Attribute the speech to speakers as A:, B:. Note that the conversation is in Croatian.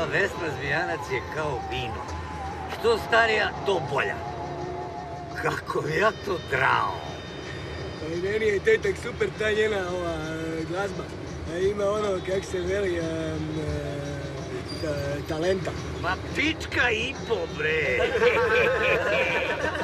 A: Vesna Zmijanac je kao vino. Što starija, to bolja. Kako ja to drao.
B: Meni je tetak super ta njena glazba. Ima ono, kak se veli, talenta.
A: Ma pička i po, bre.